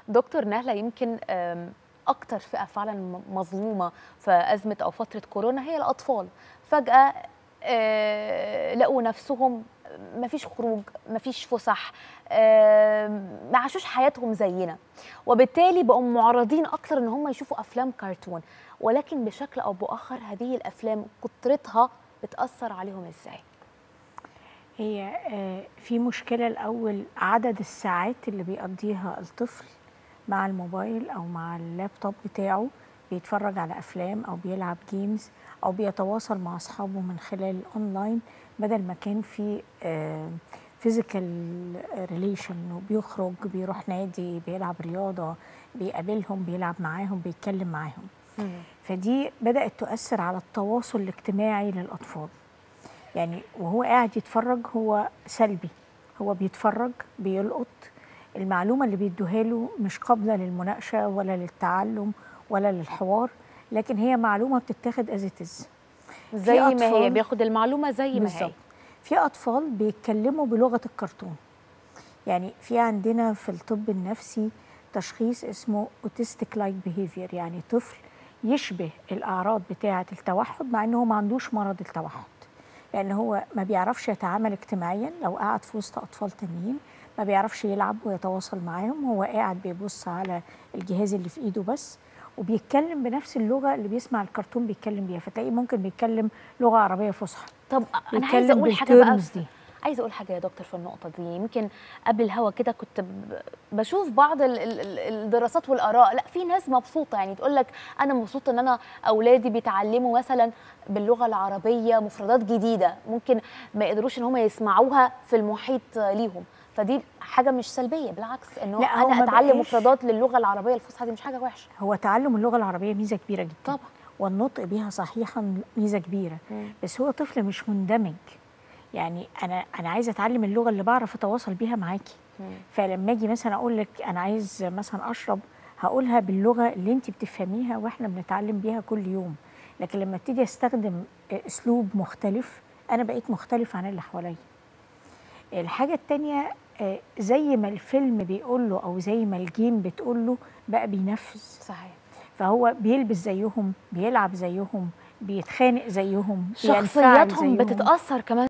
دكتور نهلة، يمكن أكتر فئة فعلا مظلومة في أزمة أو فترة كورونا هي الأطفال. فجأة لقوا نفسهم مفيش خروج، مفيش فسح، ما عاشوش حياتهم زينا، وبالتالي بقوا معرضين أكتر إن هم يشوفوا أفلام كرتون. ولكن بشكل أو بآخر هذه الأفلام كترتها بتأثر عليهم إزاي؟ هي في مشكلة الأول، عدد الساعات اللي بيقضيها الطفل مع الموبايل أو مع اللابتوب بتاعه، بيتفرج على أفلام أو بيلعب جيمز أو بيتواصل مع أصحابه من خلال الأونلاين، بدل ما كان في فيزيكال ريليشن، وبيخرج بيروح نادي بيلعب رياضة، بيقابلهم بيلعب معاهم بيتكلم معاهم. فدي بدأت تؤثر على التواصل الاجتماعي للأطفال. يعني وهو قاعد يتفرج هو سلبي، هو بيتفرج بيلقط المعلومة اللي بيدوها له، مش قابلة للمناقشة ولا للتعلم ولا للحوار، لكن هي معلومة بتتاخد از زي ما هي، بياخد المعلومة زي ما هي. في أطفال بيتكلموا بلغة الكرتون. يعني في عندنا في الطب النفسي تشخيص اسمه autistic like behavior، يعني طفل يشبه الأعراض بتاعة التوحد مع أنه ما عندوش مرض التوحد، لأن هو ما بيعرفش يتعامل اجتماعيا. لو قعد في وسط أطفال تانيين ما بيعرفش يلعب ويتواصل معاهم، هو قاعد بيبص على الجهاز اللي في إيده بس، وبيتكلم بنفس اللغة اللي بيسمع الكرتون بيتكلم بيها، فتلاقيه ممكن بيتكلم لغة عربية فصحى. طب أنا عايزة أقول حاجة بقى، عايزه اقول حاجه يا دكتور في النقطه دي. يمكن قبل الهوا كده كنت بشوف بعض الدراسات والاراء، لا في ناس مبسوطه، يعني تقول لك انا مبسوطه ان انا اولادي بيتعلموا مثلا باللغه العربيه مفردات جديده ممكن ما يقدروش ان هم يسمعوها في المحيط ليهم. فدي حاجه مش سلبيه، بالعكس، انه انا اتعلم مفردات للغه العربيه الفصحى، دي مش حاجه وحشه. هو تعلم اللغه العربيه ميزه كبيره جدا طبعا، والنطق بيها صحيحا ميزه كبيره. بس هو طفل مش مندمج. يعني انا عايزه اتعلم اللغه اللي بعرف اتواصل بيها معاكي. فلما اجي مثلا اقول لك انا عايز مثلا اشرب، هقولها باللغه اللي انت بتفهميها واحنا بنتعلم بيها كل يوم. لكن لما ابتدي استخدم اسلوب مختلف، انا بقيت مختلف عن اللي حواليا. الحاجه الثانيه، زي ما الفيلم بيقول له او زي ما الجيم بتقول له بقى بينفذ. صحيح. فهو بيلبس زيهم، بيلعب زيهم، بيتخانق زيهم، شخصياتهم بتتأثر كمان.